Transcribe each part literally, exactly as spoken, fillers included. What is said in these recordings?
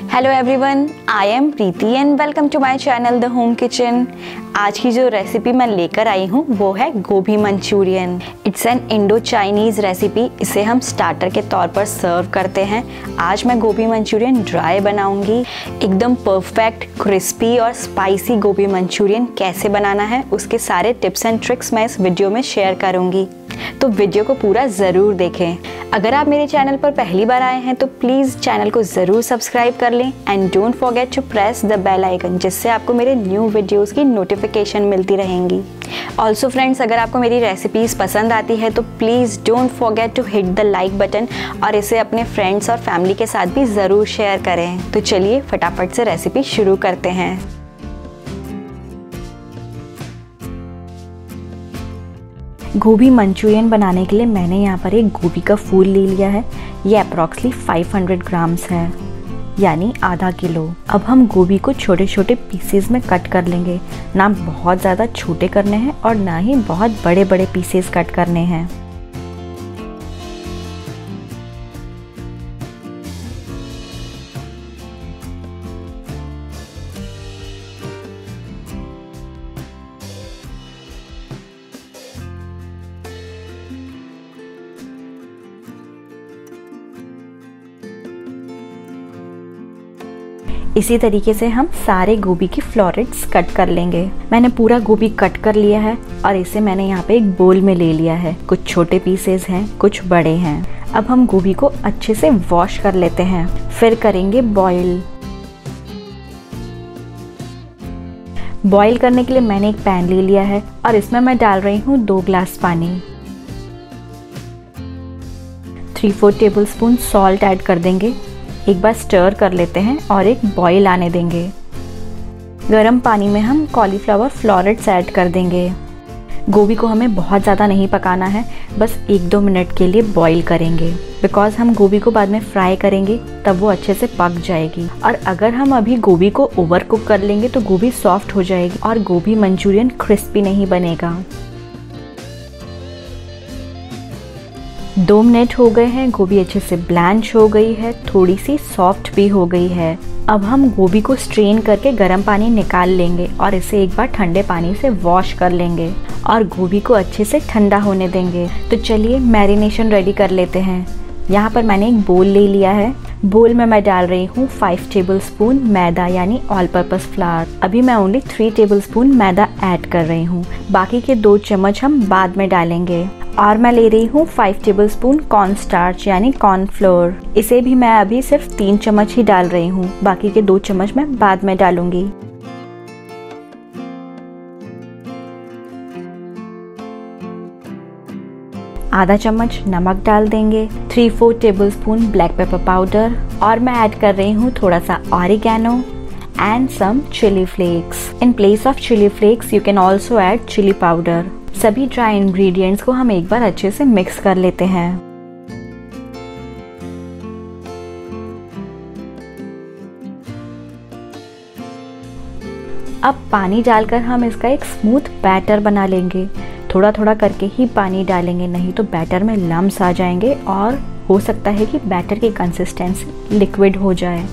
Hello everyone, I am Preeti and welcome to my channel the home kitchen. आज की जो recipe मैं लेकर आई हूँ वो है gobi manchurian. It's an Indo Chinese recipe. इसे हम स्टार्टर के तौर पर सर्व करते हैं। आज मैं गोभी मंचूरियन ड्राई बनाऊंगी। एकदम परफेक्ट क्रिस्पी और स्पाइसी गोभी मंचूरियन कैसे बनाना है उसके सारे टिप्स एंड ट्रिक्स मैं इस वीडियो में शेयर करूँगी, तो वीडियो को पूरा ज़रूर देखें। अगर आप मेरे चैनल पर पहली बार आए हैं तो प्लीज़ चैनल को ज़रूर सब्सक्राइब कर लें and don't forget to press the bell icon, जिससे आपको मेरे न्यू वीडियोस की नोटिफिकेशन मिलती रहेंगी। ऑल्सो फ्रेंड्स, अगर आपको मेरी रेसिपीज़ पसंद आती है तो please don't forget to hit the like button और इसे अपने फ्रेंड्स और फैमिली के साथ भी ज़रूर शेयर करें। तो चलिए फटाफट से रेसिपी शुरू करते हैं। गोभी मंचूरियन बनाने के लिए मैंने यहाँ पर एक गोभी का फूल ले लिया है। ये अप्रॉक्सली पाँच सौ ग्राम्स है, यानी आधा किलो। अब हम गोभी को छोटे छोटे पीसेस में कट कर लेंगे। ना बहुत ज़्यादा छोटे करने हैं और ना ही बहुत बड़े बड़े पीसेस कट करने हैं। इसी तरीके से हम सारे गोभी की फ्लोरेट्स कट कर लेंगे। मैंने पूरा गोभी कट कर लिया है और इसे मैंने यहाँ पे एक बोल में ले लिया है। कुछ छोटे पीसेस हैं, कुछ बड़े हैं। अब हम गोभी को अच्छे से वॉश कर लेते हैं, फिर करेंगे बॉईल। बॉईल करने के लिए मैंने एक पैन ले लिया है और इसमें मैं डाल रही हूँ दो ग्लास पानी। Three four tablespoon salt add कर देंगे। एक बार स्टर कर लेते हैं और एक बॉईल आने देंगे। गरम पानी में हम कॉलीफ्लावर फ्लोरेट्स ऐड कर देंगे। गोभी को हमें बहुत ज़्यादा नहीं पकाना है, बस एक दो मिनट के लिए बॉईल करेंगे, बिकॉज हम गोभी को बाद में फ्राई करेंगे तब वो अच्छे से पक जाएगी। और अगर हम अभी गोभी को ओवर कुक कर लेंगे तो गोभी सॉफ्ट हो जाएगी और गोभी मंचूरियन क्रिस्पी नहीं बनेगा। दो मिनट हो गए हैं, गोभी अच्छे से ब्लैंच हो गई है, थोड़ी सी सॉफ्ट भी हो गई है। अब हम गोभी को स्ट्रेन करके गर्म पानी निकाल लेंगे और इसे एक बार ठंडे पानी से वॉश कर लेंगे और गोभी को अच्छे से ठंडा होने देंगे। तो चलिए मैरिनेशन रेडी कर लेते हैं। यहाँ पर मैंने एक बोल ले लिया है। बोल में मैं डाल रही हूँ फाइव टेबल स्पून मैदा यानी ऑल पर्पस फ्लावर। अभी मैं only three tablespoon maida add कर रही हूँ, बाकी के दो चम्मच हम बाद में डालेंगे। और मैं ले रही हूँ five tablespoon corn starch यानी कॉर्न फ्लोर। इसे भी मैं अभी सिर्फ तीन चम्मच ही डाल रही हूँ, बाकी के दो चम्मच मैं बाद में डालूंगी। आधा चम्मच नमक डाल देंगे। Three four tablespoon black pepper powder और मैं ऐड कर रही हूँ थोड़ा सा oregano and some chili flakes. In place of chili flakes you can also add chili powder. सभी ड्राई इंग्रेडिएंट्स को हम एक बार अच्छे से मिक्स कर लेते हैं। अब पानी डालकर हम इसका एक स्मूथ बैटर बना लेंगे। थोड़ा थोड़ा करके ही पानी डालेंगे, नहीं तो बैटर में लम्स आ जाएंगे और हो सकता है कि बैटर की कंसिस्टेंसी लिक्विड हो जाए।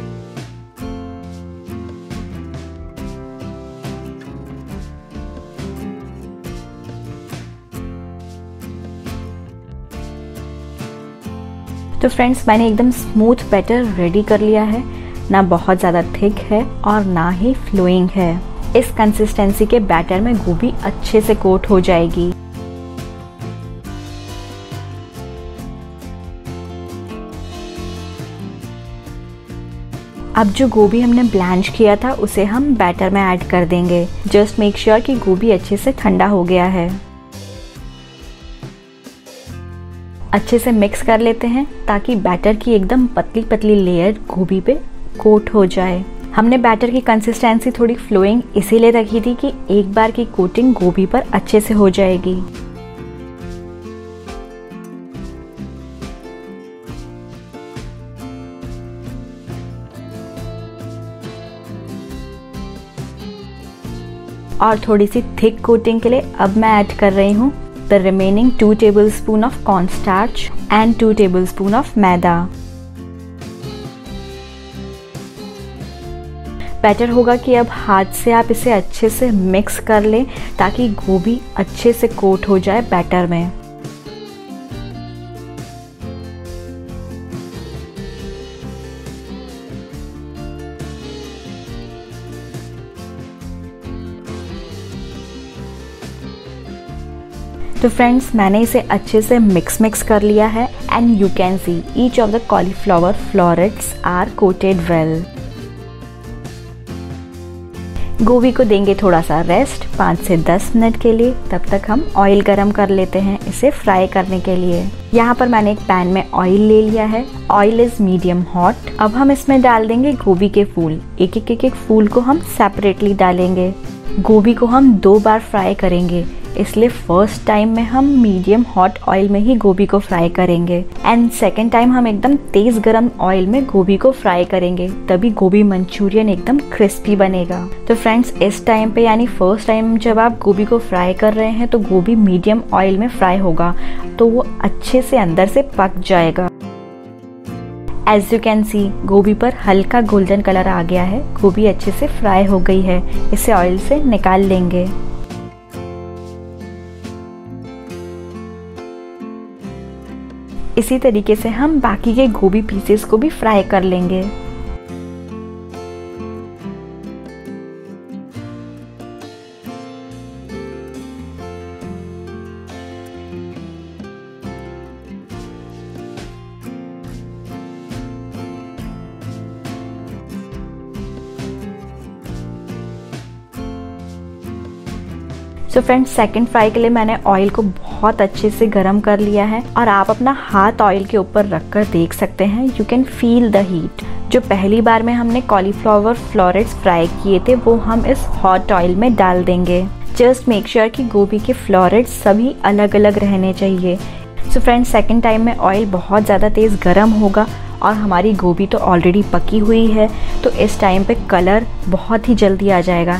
तो फ्रेंड्स, मैंने एकदम स्मूथ बैटर रेडी कर लिया है। ना बहुत ज़्यादा थिक है और ना ही फ्लोइंग है। इस कंसिस्टेंसी के बैटर में गोभी अच्छे से कोट हो जाएगी। अब जो गोभी हमने ब्लैंच किया था उसे हम बैटर में ऐड कर देंगे। जस्ट मेक श्योर कि गोभी अच्छे से ठंडा हो गया है। अच्छे से मिक्स कर लेते हैं ताकि बैटर की एकदम पतली पतली लेयर गोभी पे कोट हो जाए। हमने बैटर की कंसिस्टेंसी थोड़ी फ्लोइंग इसीलिए रखी थी कि एक बार की कोटिंग गोभी पर अच्छे से हो जाएगी। और थोड़ी सी थिक कोटिंग के लिए अब मैं ऐड कर रही हूँ the remaining two tablespoon of cornstarch and two tablespoon of maida. Better होगा कि अब हाथ से आप इसे अच्छे से मिक्स कर लें ताकि गोभी अच्छे से कोट हो जाए बैटर में। तो फ्रेंड्स, मैंने इसे अच्छे से मिक्स मिक्स कर लिया है and you can see each of the cauliflower florets are coated well. गोभी को देंगे थोड़ा सा रेस्ट पाँच से दस मिनट के लिए। तब तक हम ऑयल गरम कर लेते हैं इसे फ्राई करने के लिए। यहाँ पर मैंने एक पैन में ऑयल ले लिया है। Oil is medium hot. अब हम इसमें डाल देंगे गोभी के फूल। एक एक एक एक फूल को हम सेपरेटली डालेंगे। गोभी को हम दो बार फ्राई करेंगे, इसलिए फर्स्ट टाइम में हम मीडियम हॉट ऑयल में ही गोभी को फ्राई करेंगे एंड सेकेंड टाइम हम एकदम तेज गरम ऑयल में गोभी को फ्राई करेंगे, तभी गोभी मंचूरियन एकदम क्रिस्पी बनेगा। तो फ्रेंड्स, इस टाइम पे यानी फर्स्ट टाइम जब आप गोभी को फ्राई कर रहे हैं तो गोभी मीडियम ऑयल में फ्राई होगा तो वो अच्छे से अंदर से पक जाएगा। एज यू कैन सी गोभी पर हल्का गोल्डन कलर आ गया है। गोभी अच्छे से फ्राई हो गई है। इसे ऑयल से निकाल लेंगे। इसी तरीके से हम बाकी के गोभी पीसेस को भी फ्राई कर लेंगे। सो फ्रेंड्स, सेकंड फ्राई के लिए मैंने ऑयल को बहुत अच्छे से गरम कर लिया है और आप अपना हाथ ऑयल के ऊपर रखकर देख सकते हैं। You can feel the heat. जो पहली बार में हमने कॉलीफ्लावर फ्लोरेट्स फ्राई किए थे वो हम इस हॉट ऑयल में डाल देंगे। जस्ट मेक श्योर कि गोभी के फ्लोरेट्स सभी अलग अलग रहने चाहिए। सो फ्रेंड्स, सेकेंड टाइम में ऑयल बहुत ज़्यादा तेज़ गरम होगा और हमारी गोभी तो ऑलरेडी पकी हुई है, तो इस टाइम पे कलर बहुत ही जल्दी आ जाएगा।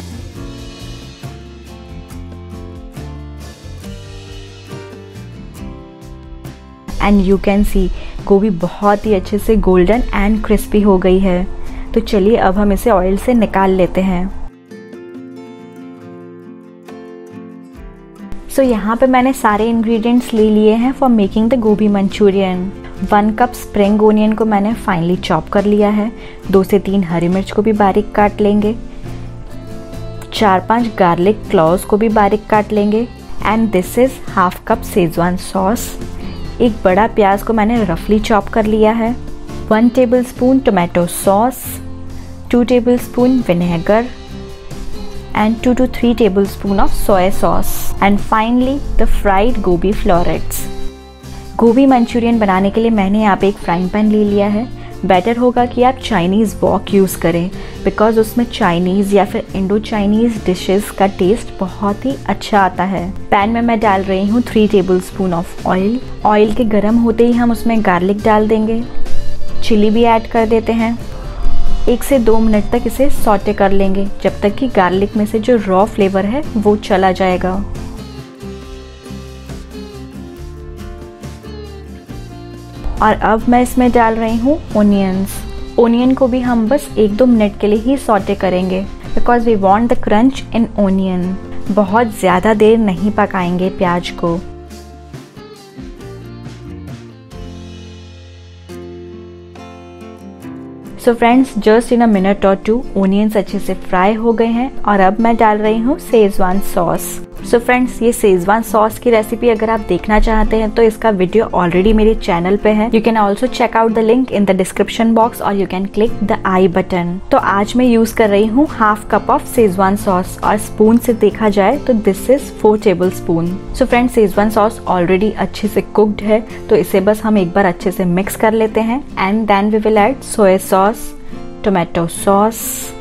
एंड यू कैन सी गोभी बहुत ही अच्छे से गोल्डन एंड क्रिस्पी हो गई है। तो चलिए अब हम इसे ऑयल से निकाल लेते हैं। सो so, यहाँ पे मैंने सारे इंग्रेडिएंट्स ले लिए हैं for making the gobi manchurian. One cup spring onion को मैंने फाइनली चॉप कर लिया है। दो से तीन हरी मिर्च को भी बारीक काट लेंगे। चार पांच गार्लिक क्लॉव्स को भी बारीक काट लेंगे। And this is half cup schezwan sauce. एक बड़ा प्याज को मैंने रफली चॉप कर लिया है। One tablespoon tomato sauce, two tablespoon vinegar and two two three tablespoon of soya sauce and finally the fried gobi florets. Gobi manchurian बनाने के लिए मैंने यहाँ पे एक फ्राइंग पैन ले लिया है। बेटर होगा कि आप चाइनीज़ वॉक यूज़ करें बिकॉज उसमें चाइनीज़ या फिर इंडो चाइनीज़ डिशेस का टेस्ट बहुत ही अच्छा आता है। पैन में मैं डाल रही हूँ three tablespoon of oil. Oil के गर्म होते ही हम उसमें गार्लिक डाल देंगे। चिली भी ऐड कर देते हैं। एक से दो मिनट तक इसे सॉटे कर लेंगे जब तक कि गार्लिक में से जो रॉ फ्लेवर है वो चला जाएगा। और अब मैं इसमें डाल रही हूँ ओनियंस। ओनियन को भी हम बस एक दो मिनट के लिए ही सॉटे करेंगे because we want the crunch in onion. बहुत ज़्यादा देर नहीं पकाएंगे प्याज को। So friends, just in a minute और टू ओनियंस अच्छे से फ्राई हो गए हैं और अब मैं डाल रही हूँ शेजवान सॉस। सो फ्रेंड्स, ये शेजवान सॉस की रेसिपी अगर आप देखना चाहते हैं तो इसका वीडियो ऑलरेडी मेरे चैनल पे है। You can also check out the link in the description box और you can click the I button. तो आज मैं यूज कर रही हूँ half cup of Schezwan sauce और स्पून से देखा जाए तो this is four tablespoon. So friends, Schezwan sauce already अच्छे से कुक्ड है तो इसे बस हम एक बार अच्छे से मिक्स कर लेते हैं and then we will add soya sauce, tomato sauce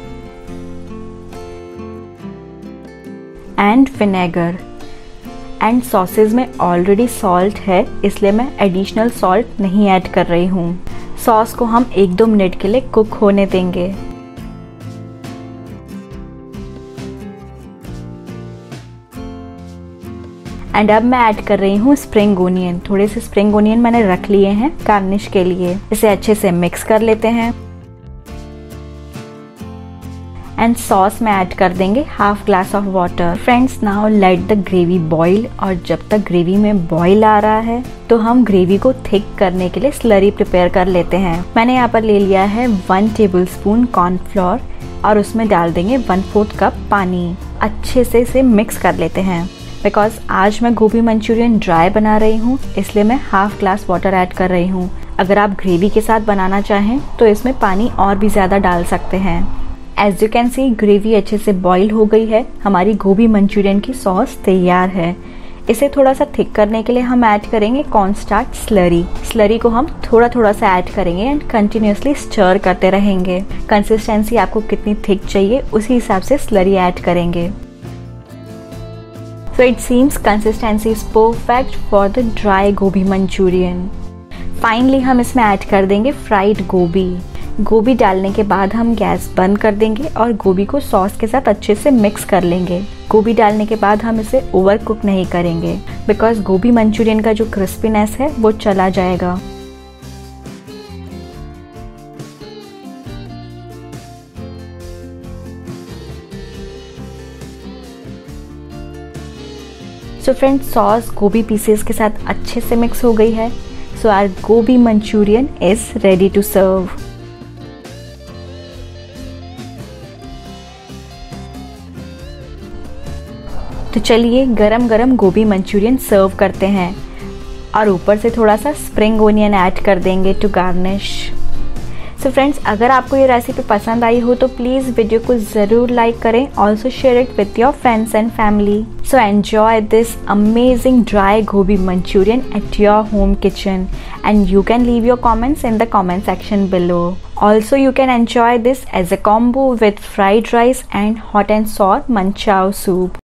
and vinegar. And sauces में ऑलरेडी सॉल्ट है इसलिए मैं एडिशनल सॉल्ट नहीं ऐड कर रही हूँ। सॉस को हम एक दो मिनट के लिए कुक होने देंगे। एंड अब मैं ऐड कर रही हूँ स्प्रिंग ओनियन। थोड़े से स्प्रिंग ओनियन मैंने रख लिए हैं गार्निश के लिए। इसे अच्छे से मिक्स कर लेते हैं। एंड सॉस में ऐड कर देंगे half glass of water. Friends, now let the gravy boil, और जब तक ग्रेवी में बॉईल आ रहा है तो हम ग्रेवी को थिक करने के लिए स्लरी प्रिपेयर कर लेते हैं। मैंने यहाँ पर ले लिया है वन टेबल स्पून कॉर्नफ्लोर और उसमें डाल देंगे वन फोर्थ कप पानी। अच्छे से इसे मिक्स कर लेते हैं। बिकॉज आज मैं गोभी मंचूरियन ड्राई बना रही हूँ, इसलिए मैं हाफ ग्लास वाटर ऐड कर रही हूँ। अगर आप ग्रेवी के साथ बनाना चाहें तो इसमें पानी और भी ज़्यादा डाल सकते हैं। As you can see gravy अच्छे से बॉईल हो गई है। हमारी गोभी मंचूरियन की सॉस तैयार है। इसे थोड़ा सा थिक करने के लिए हम ऐड करेंगे कॉर्नस्टार्च स्लरी। स्लरी को हम थोड़ा थोड़ा सा ऐड करेंगे एंड कंटिन्यूसली स्टर करते रहेंगे। कंसिस्टेंसी आपको कितनी थिक चाहिए उसी हिसाब से स्लरी ऐड करेंगे। So it seems consistency is perfect for the dry गोभी मंचूरियन। फाइनली हम इसमें ऐड कर देंगे फ्राइड गोभी। गोभी डालने के बाद हम गैस बंद कर देंगे और गोभी को सॉस के साथ अच्छे से मिक्स कर लेंगे। गोभी डालने के बाद हम इसे ओवर कुक नहीं करेंगे, बिकॉज गोभी मंचूरियन का जो क्रिस्पीनेस है वो चला जाएगा। सो फ्रेंड्स, सॉस गोभी पीसेस के साथ अच्छे से मिक्स हो गई है। सो आवर गोभी Manchurian is ready to serve. तो चलिए गरम गरम गोभी मंचूरियन सर्व करते हैं और ऊपर से थोड़ा सा स्प्रिंग ओनियन ऐड कर देंगे टू गार्निश। सो फ्रेंड्स, अगर आपको ये रेसिपी पसंद आई हो तो प्लीज़ वीडियो को ज़रूर लाइक करें। Also share it with your friends and family. So enjoy this amazing dry गोभी Manchurian at your home kitchen and you can leave your comments in the comment section below. Also, you can enjoy this as a combo with fried rice and hot and sour manchow soup.